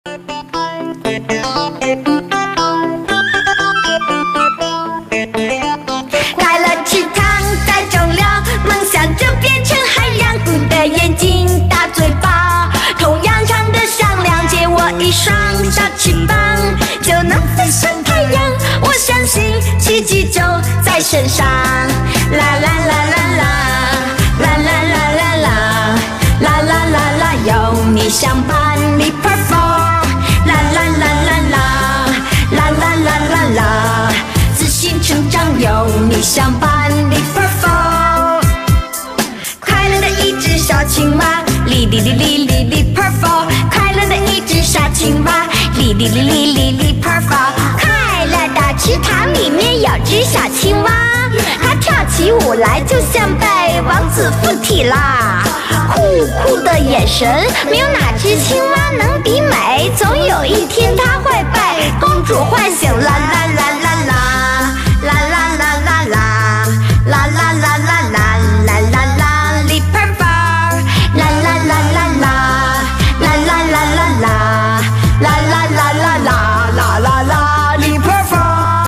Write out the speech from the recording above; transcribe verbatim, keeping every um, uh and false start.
开了池塘，栽种了梦想，就变成海洋。鼓的眼睛，大嘴巴，同样唱得响亮。借我一双小翅膀，就能飞上太阳。我相信奇迹就在身上。啦啦啦啦啦，啦啦啦啦啦，啦啦啦啦，有你相伴你 perform。啦啦啦啦啦，啦啦啦啦啦，自信成长有你相伴你 perform。快乐的一只小青蛙，哩哩哩哩哩哩 perform。快乐的一只小青蛙，哩哩哩哩哩哩 perform。快乐的池塘里面有只小青蛙，它跳起舞来就像被王子附体啦。酷酷的眼神，没有哪只青蛙能比美。总有一天它会被公主唤醒啦啦。